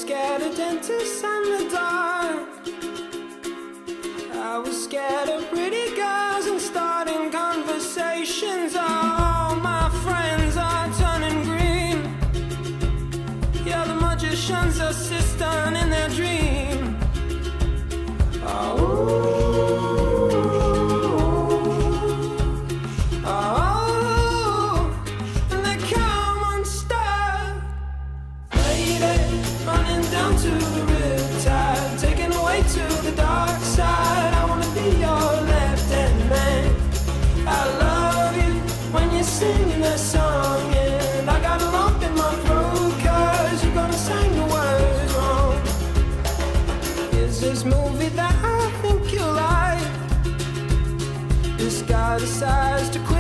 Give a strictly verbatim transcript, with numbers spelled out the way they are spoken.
scared of dentists and the dark. I was scared of pretty girls and starting conversations. All my friends are turning green. Yeah, the magician's assistant in their dream. Oh. Down to the riptide, taken away to the dark side. I wanna be your left-hand man. I love you when you're singing that song, and I got a lump in my throat cause you're gonna sing the words wrong. Here's this movie that I think you like. This guy decides to quit.